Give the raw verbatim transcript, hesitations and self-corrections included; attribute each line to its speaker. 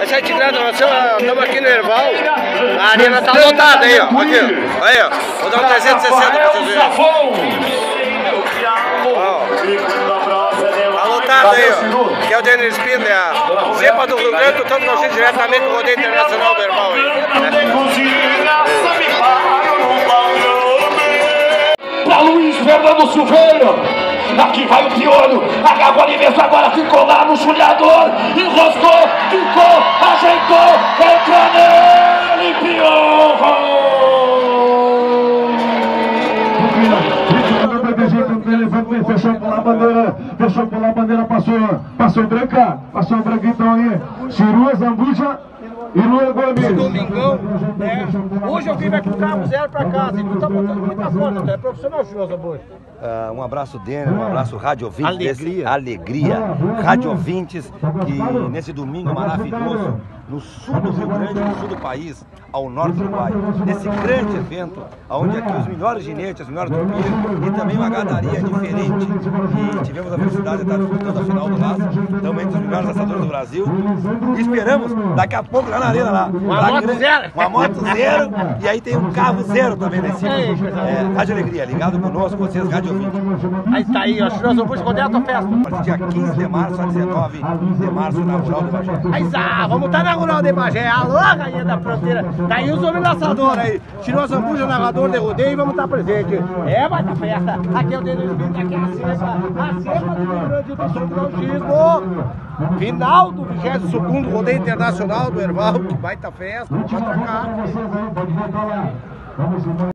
Speaker 1: Essa é a Tigrada, nós estamos aqui no Erval. A arena tá lotada aí, ó. Aqui, ó. Aí, ó. Vou dar um trezentos e sessenta pra vocês verem. Tá lotado aí, ó. Que é o Denis Spindler, a cepa do Rio Grande, tanto que eu sei diretamente do rodeio internacional do Erval aí.
Speaker 2: Pra Luiz Fernando Silveira. Aqui vai o piolho, acabou ali mesmo, agora ficou lá no chulhador, enroscou, ficou, ajeitou, entra nele, piolho!
Speaker 3: Fechou por lá a bandeira, fechou por lá a bandeira, passou, passou branca, passou branca então aí, Chirua, Zambuja e Lula Gomes.
Speaker 1: Domingão, né? Hoje eu vim aqui com o carro zero pra casa, ele tá botando muita força, é profissional, Chirua Zambuja.
Speaker 4: Uh, um abraço dele, um abraço rádio ouvintes.
Speaker 1: Alegria.
Speaker 4: Desse, alegria. Rádio ouvintes que nesse domingo maravilhoso, no sul do Rio Grande, no sul do país, ao norte do Uruguai, nesse grande evento, onde aqui os melhores ginetes, as melhores turminhas e também uma gadaria diferente. E tivemos a felicidade de estar disputando a final do laço, estamos entre os melhores assadores do Brasil. E esperamos daqui a pouco lá na arena lá.
Speaker 1: Uma
Speaker 4: lá
Speaker 1: moto
Speaker 4: grande,
Speaker 1: zero.
Speaker 4: Uma moto zero e aí tem um carro zero também nesse é, Rádio Alegria, ligado conosco, vocês, Rádio Ouvinte.
Speaker 1: Aí tá aí, ó, Chirua Zambuja, quando é a tua festa?
Speaker 4: A partir dia quinze de março a dezenove de março na Rural de Bagé.
Speaker 1: Aí tá, vamos estar na Rural de Bagé, alô, rainha da fronteira. Tá aí os homens laçadores aí. Chirua Zambuja, narrador de rodeio, e vamos estar presente. É, vai tá festa. Aqui é o Denis Spindler, aqui é a cepa. A cepa do Rio Grande do Sul do Gauchismo. Final do vigésimo segundo Rodeio Internacional do Erval. Que baita festa, vamos pra cá.